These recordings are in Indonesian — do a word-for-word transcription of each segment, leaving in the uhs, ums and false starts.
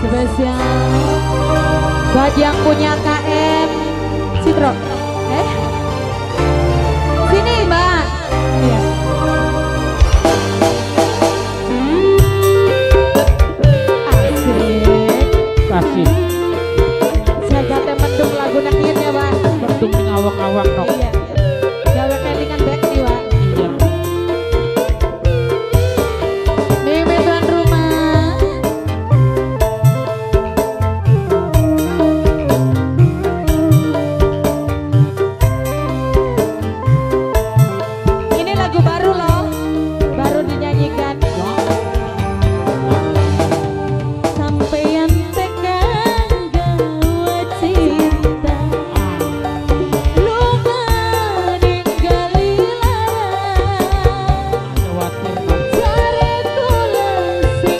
Spesial buat yang punya K M Citro. Eh, sini Mbak. Iya. Asik. Kasih. Saya mendung lagu nakin ya Pak. Mendung ning awang-awang nok. Iya. Gawe kelingan back nih Pak. Iya. Mimi tuan rumah. Ini lagu baru loh, baru dinyanyikan. Sampeyan tekan gawe cinta, lunga ninggali larang. Khawatir. Jare kula sing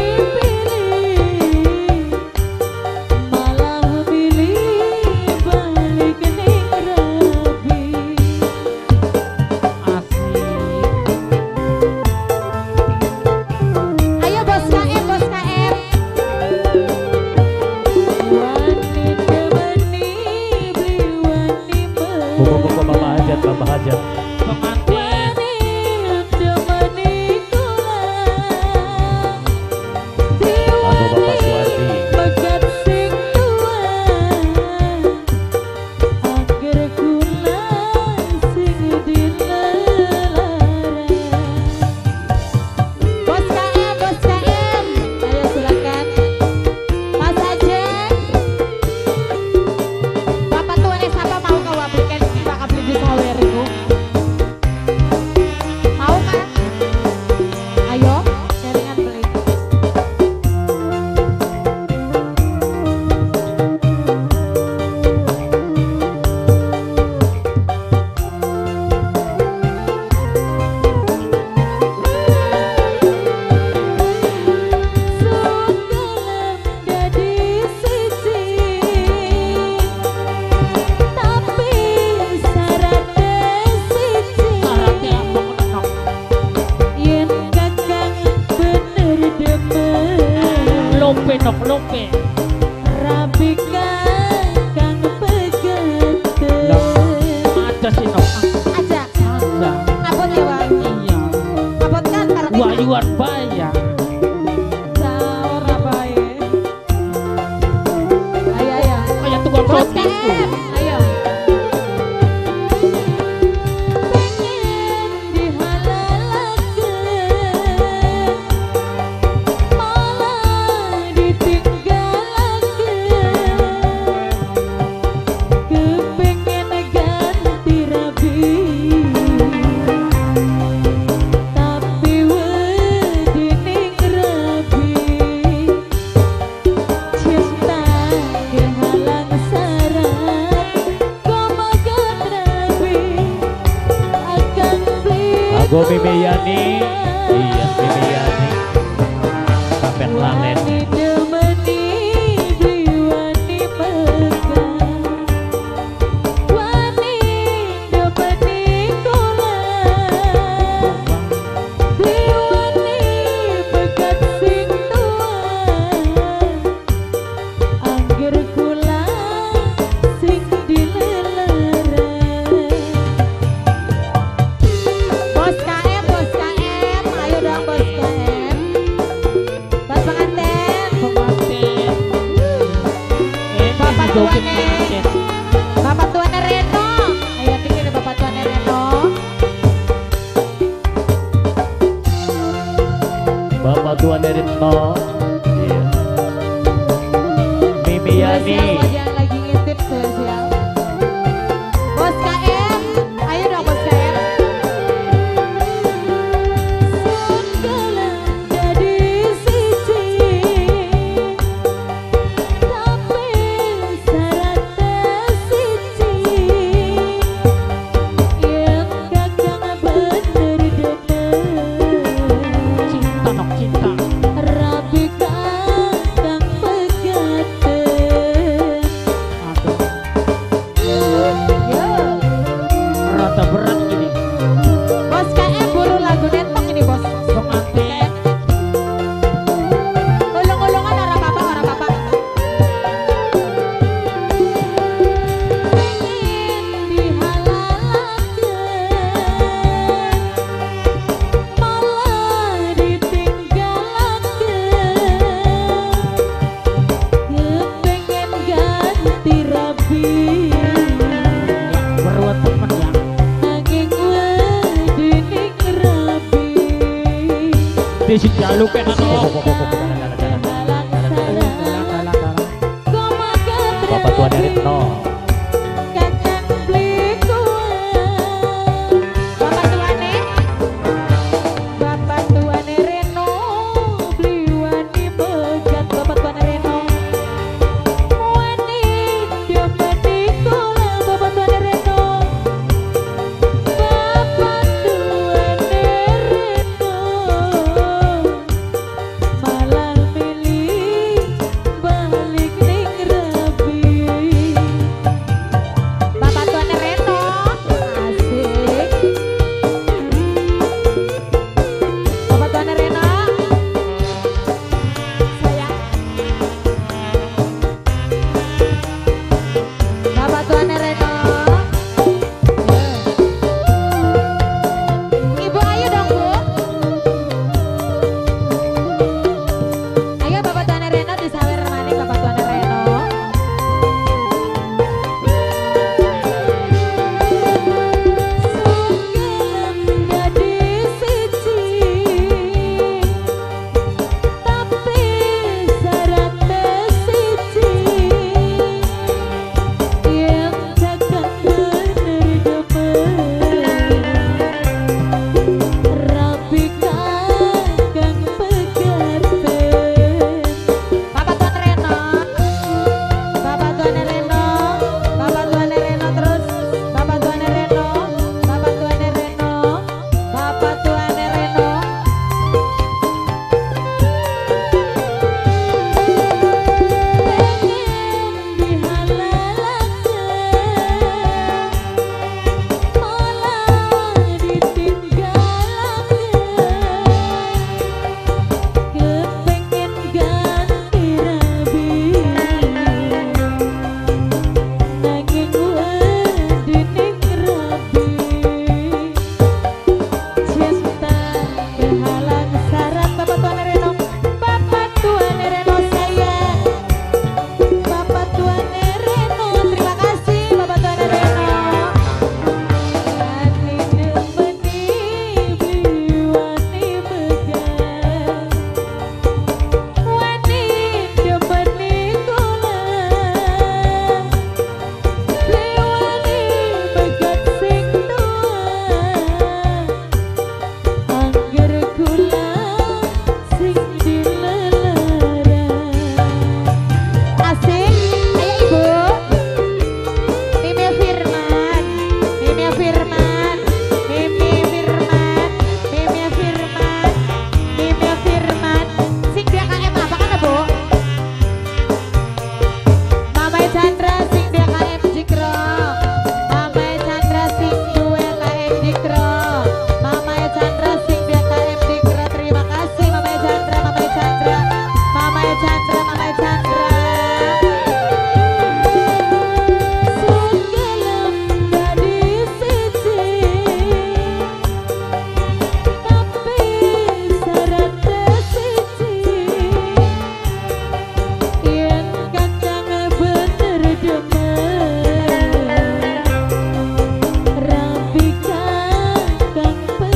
dipilih, malah milih balik ning rabi. Asik. Ayo bos K M, bos K M. Wani demeni beli wani Buku-buku Bapak Hajat, Bapak Hajat. Pengantin. wani demeni kula. Lagu Bapak Suwardi. Bagat sing tua, angger kula sing dilarang. Bos K M, bos K M, ayo silakan. Mas Ajeng, Bapak tuane siapa mau kau belikan bakal beli di sawer ibu? Mau kan? Ayo, jaringan beli. Sugelam jadi siji, tapi syaratnya siji. Syaratnya apa nok? Yen kakang bener demen, Lope nok lope. rabi kakang pegaten. Ada sih nok. Aja, Ada. abot ya Pak? Iya. Abot kan karena Wayuan bayang. sahur apa ya? Ayo, ayo. Kayak tukang Bos K sotiku. M, ayo. Pengen dihalalakeun, malah ditinggalakeun. Kepengen ganti rabi, tapi wedi ning rabi. Cinta kehalang syarat, komakan rabi akan beli. Lagu Mimi Yani. Iya, Mimi Yani. Sampai lamen. Wani demeni beli wani megang, wani demeni kula, beli wani begat sing tua, angger kula sing dilelereng. Bos K M, bos K M, ayo dong bos K M. Bos pengantin, Pengantin. Eh, Bapak joget tuane. pengantin. Bapak tuane Reno. Ayo pikir Bapak tuane Reno. Bapak Tuan Ritno. Iya. Mimi Yani. Spesial buat yang lagi ngintip spesial. Bos K M, ayo dong bos K M. Sugelam jadi siji, tapi syaratnya siji. Yen kakang bener demen, Cinta nok cinta. rabi kakang pegaten. Melu ke hano. Bapak Tuan Ritno.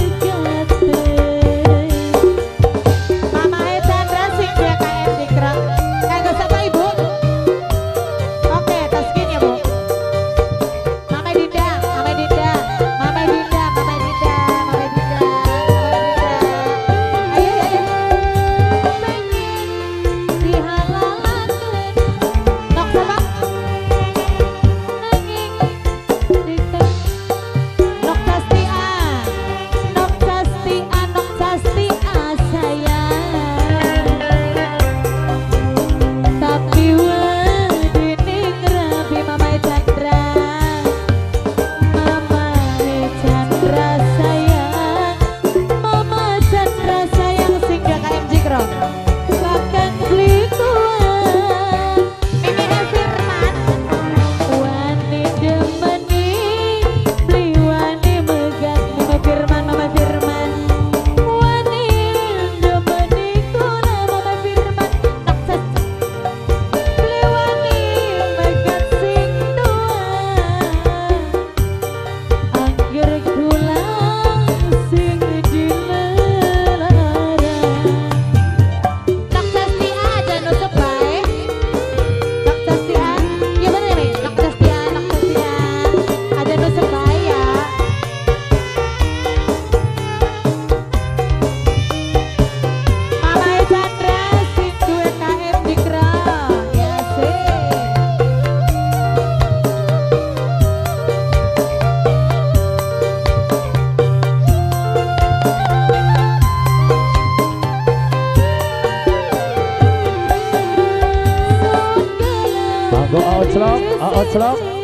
Mama Chandra sing dia K M Dikra. Oh, oh, celok.